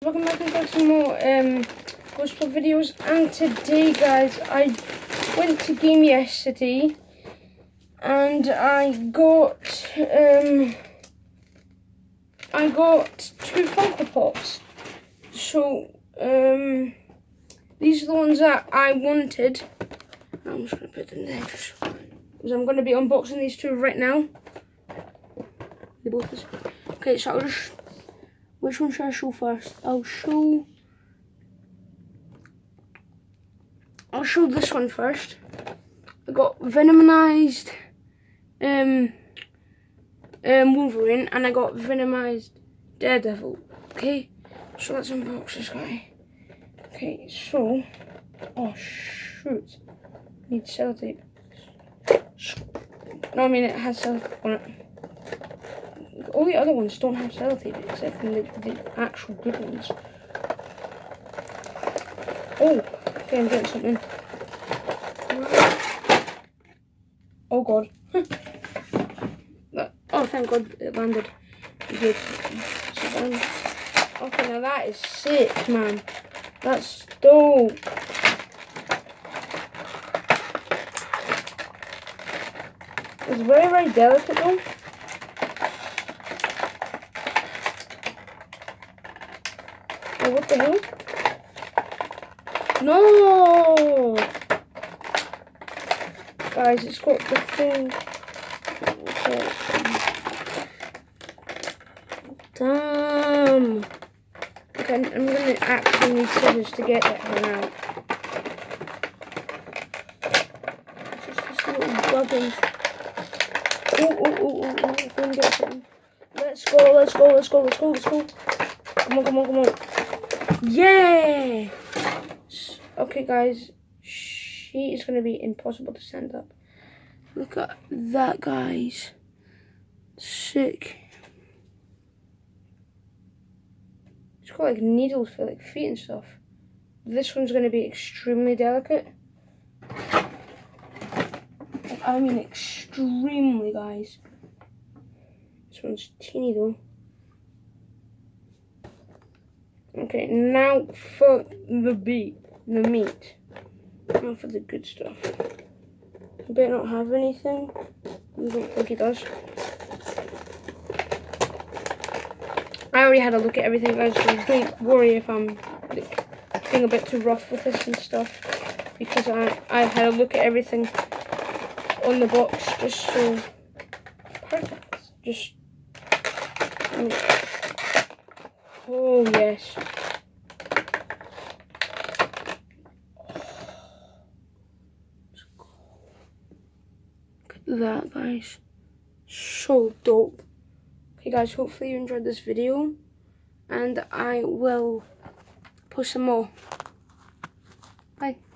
welcome back to some more Ghost Pub videos. And today, guys, I went to Game yesterday and I got two Funko Pops. So these are the ones that I wanted. I'm just gonna put them there just because I'm gonna be unboxing these two right now. They both is okay. So I'll just. Which one should I show first? I'll show this one first. I got Venomized Wolverine and I got Venomized Daredevil. Okay, so let's unbox this guy. Okay, so oh shoot, need sellotape. No, I mean it has sellotape on it. All the other ones don't have sellotape except for the actual good ones. Oh, okay, I'm getting something. Oh god. Oh, thank god it landed. Good. Okay, now that is sick, man. That's dope. It's very, very delicate though. Oh, what the hell? No! Guys, it's got the thing. Damn! Okay, I'm gonna actually need scissors to get that one out. Just this little gubbin. Oh, I'm gonna get something. Let's go. Come on. Yeah! Okay, guys. She is going to be impossible to stand up. Look at that, guys. Sick. It's got like needles for like feet and stuff. This one's going to be extremely delicate. I mean extremely, guys. This one's teeny though. Okay, now for the meat. Now for the good stuff. I better not have anything. I don't think it does. I already had a look at everything, guys, so don't worry if I'm like, being a bit too rough with this and stuff. Because I've had a look at everything on the box just so perfect. Just oh yes. Look at that, guys. So dope. Okay guys, hopefully you enjoyed this video and I will post some more. Bye.